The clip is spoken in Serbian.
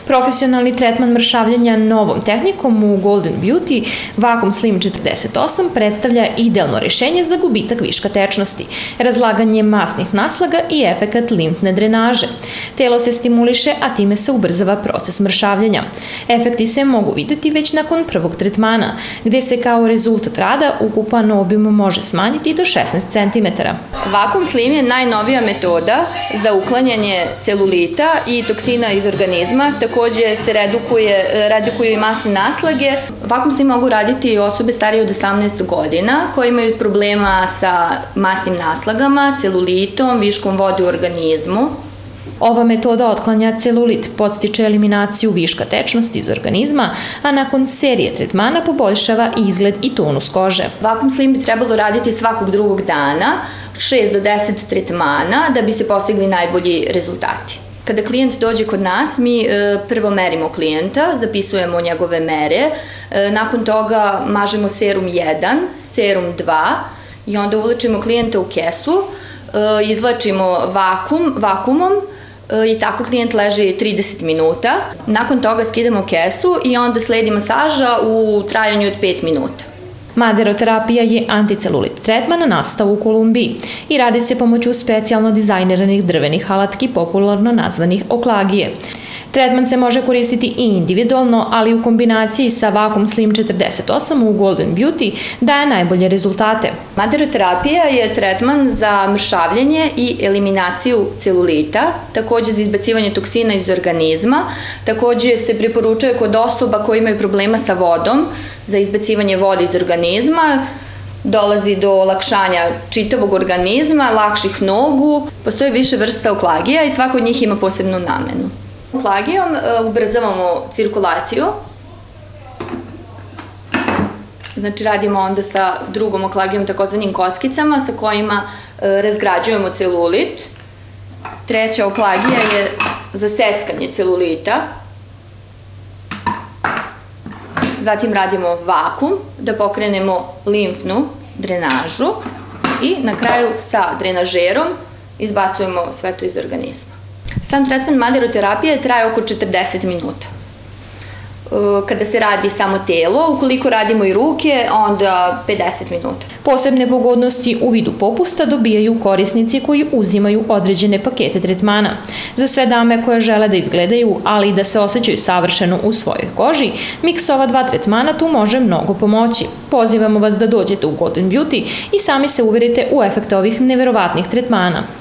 Profesionalni tretman mršavljenja novom tehnikom u Golden Beauty Vacuum Slim 48 predstavlja idealno rešenje za gubitak viška tečnosti, razlaganje masnih naslaga i efekat limfne drenaže. Telo se stimuliše, a time se ubrzava proces mršavljenja. Efekti se mogu videti već nakon prvog tretmana, gde se kao rezultat rada ukupan obim može smanjiti do 16 cm. Vacuum Slim je najnovija metoda za uklanjanje celulita i toksina iz organizma. Takođe se redukuju i masne naslage. Vacuum Slim mogu raditi i osobe starije od 18 godina koje imaju problema sa masnim naslagama, celulitom, viškom vode u organizmu. Ova metoda otklanja celulit, podstiče eliminaciju viška tečnosti iz organizma, a nakon serije tretmana poboljšava izgled i tonus kože. Vacuum Slim bi trebalo raditi svakog drugog dana, 6 do 10 tretmana, da bi se postigli najbolji rezultati. Kada klijent dođe kod nas, mi prvo merimo klijenta, zapisujemo njegove mere, nakon toga mažemo serum 1, serum 2 i onda uvlačimo klijenta u kesu, izvlačimo vakuumom i tako klijent leži 30 minuta. Nakon toga skidamo kesu i onda sledi masaža u trajanju od 5 minuta. Maderoterapija je anticelulit tretman nastao u Kolumbiji i radi se pomoću specijalno dizajniranih drvenih alatki, popularno nazvanih oklagije. Tretman se može koristiti i individualno, ali u kombinaciji sa Vacuum Slim 48 u Golden Beauty daje najbolje rezultate. Maderoterapija je tretman za mršavljenje i eliminaciju celulita, takođe za izbacivanje toksina iz organizma, takođe se preporučuje kod osoba koji imaju problema sa vodom, za izbacivanje vode iz organizma, dolazi do olakšanja čitavog organizma, lakših nogu. Postoje više vrsta oklagija i svaka od njih ima posebnu namenu. Oklagijom ubrzavamo cirkulaciju, znači radimo onda sa drugom oklagijom, takozvanim kockicama, sa kojima razgrađujemo celulit. Treća oklagija je za seckanje celulita. Zatim radimo vakuum da pokrenemo limfnu drenažu i na kraju sa drenažerom izbacujemo sve to iz organizma. Sam tretman maderoterapije traje oko 40 minuta. Kada se radi samo telo, ukoliko radimo i ruke, onda 50 minuta. Posebne pogodnosti u vidu popusta dobijaju korisnici koji uzimaju određene pakete tretmana. Za sve dame koje žele da izgledaju, ali i da se osjećaju savršeno u svojoj koži, miks ova dva tretmana tu može mnogo pomoći. Pozivamo vas da dođete u Golden Beauty i sami se uverite u efekte ovih neverovatnih tretmana.